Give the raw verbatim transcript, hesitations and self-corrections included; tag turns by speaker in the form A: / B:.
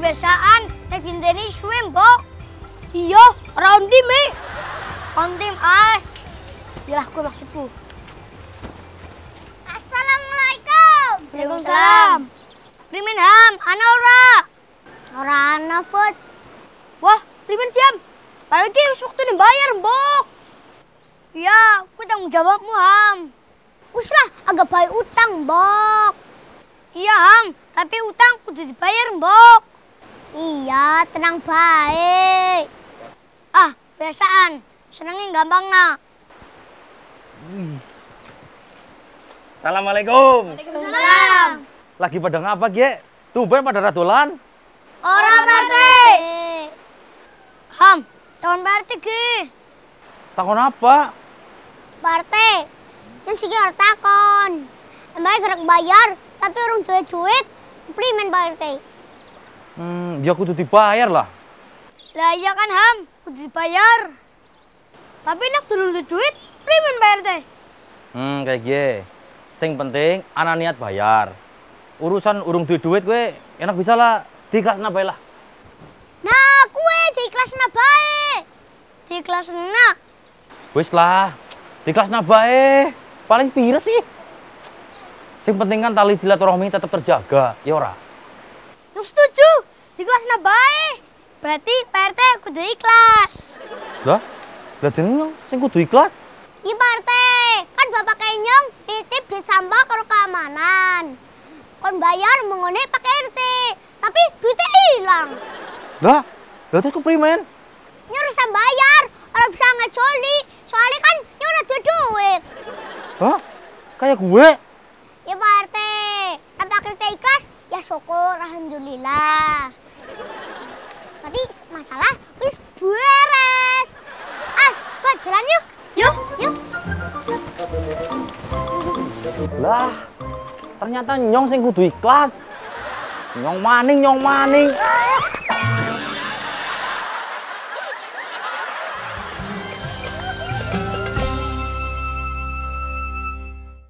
A: biasaan nek dinteni suwe mbok. Iya, ora onti mi. Ontim as. Yalah kuwi maksudku. Assalamualaikum. Waalaikumsalam. Primen Ham, ana ora? Ora ana, Fut. Wah, primen siam. Padahal ki wis waktune bayar, Mbok. Ya, ku tanggung jawabmu, Ham. Wis lah, agak bayar utang, Mbok. Iya, Ham, tapi utang kudu dibayar, Mbok. Iya, tenang baik. Ah, biasaan. Senengin gampang, nak.
B: Hmm. Assalamualaikum.
A: Waalaikumsalam.
B: Lagi pada ngapa, Ge? Tumben pada radolan.
A: Ora, P R T. Ham, tahun P R T, Ge.
B: Takon apa?
A: P R T, yang sih harus takon. Mbak gerak bayar, tapi orang duit duit, primen P R T.
B: Hmm, ya kudu dibayar lah.
A: Lah iya kan, Ham, kudu dibayar. Tapi nak turun duit, primen P R T.
B: Hmm, kayak gie. Sing penting, anak niat bayar. Urusan urung duit duit gue, enak bisa lah. Di kelas nabai lah.
A: Nah, gue di kelas nabai. Di kelas na.
B: Wis lah, di kelas nabai. Paling pira sih? Sing penting kan tali silaturahmi tetap terjaga, ya ora?
A: Yang setuju, di kelas nabai. Berarti P R T kudu ikhlas.
B: Lah, lah dene sing kudu ikhlas.
A: Iya P R T, kan Bapak Kenyong titip duit sampah karo keamanan. Kon bayar mengone pakai R T, tapi duitnya hilang.
B: Lah, lah terus keprimen?
A: Nyuruh bayar, orang bisa ngejoli, soalnya kan nyuruh duit duit.
B: Hah? Kayak gue?
A: Ya Pak R T, tapi akhirnya ikhlas, ya syukur, alhamdulillah. Berarti masalah wis beres. As, buat jalan yuk. Yuk, yuk.
B: Lah, ternyata nyong sing kudu ikhlas. Nyong maning, nyong maning.